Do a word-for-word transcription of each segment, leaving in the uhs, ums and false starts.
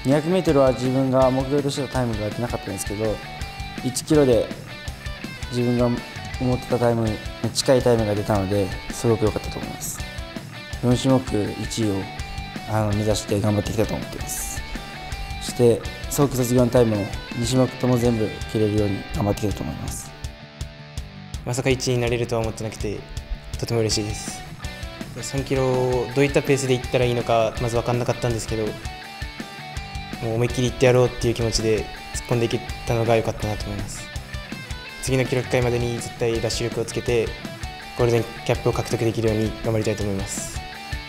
にひゃくメートル は自分が目標としてたタイムが出なかったんですけど、いちキロで自分が思ってたタイムに近いタイムが出たので、すごく良かったと思います。よん種目いちいをあの目指して頑張っていきたいと思っています。そして早期卒業のタイムをに種目とも全部切れるように頑張っていきたいと思います。 まさかいちいになれるとは思ってなくて、とても嬉しいです。さんキロをどういったペースでいったらいいのかまず分かんなかったんですけど、もう思いっきりいってやろうっていう気持ちで突っ込んでいけたのが良かったなと思います。次の記録会までに絶対ダッシュ力をつけてゴールデンキャップを獲得できるように頑張りたいと思います。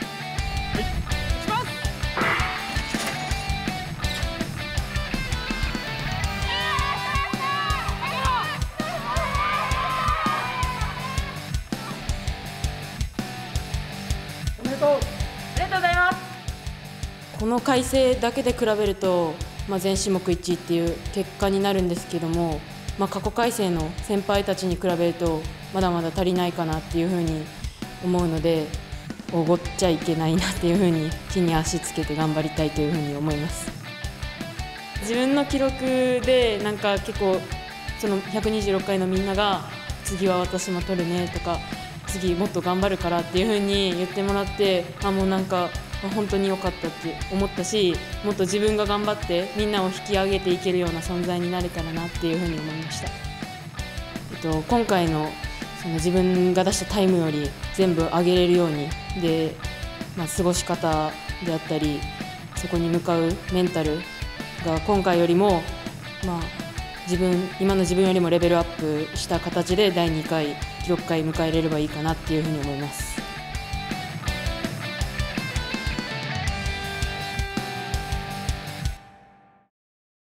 おめでとう。ありがとうございます。 この改正だけで比べると、まあ、全種目いちいっていう結果になるんですけども、まあ、過去改正の先輩たちに比べるとまだまだ足りないかなっていうふうに思うので、おごっちゃいけないなっていうふうに地に足つけて頑張りたいというふうに思います。自分の記録でなんか結構そのひゃくにじゅうろっかいのみんなが次は私も取るねとか、次もっと頑張るからっていう風に言ってもらって、あもうなんか本当に良かったって思ったし、もっと自分が頑張ってみんなを引き上げていけるような存在になれたらなっていう風に思いました。えっと、今回のその自分が出したタイムより全部上げれるようにで、まあ、過ごし方であったりそこに向かうメンタルが今回よりも、まあ、自分今の自分よりもレベルアップした形でだいにかい記録会迎えれればいいかなっていうふうに思います。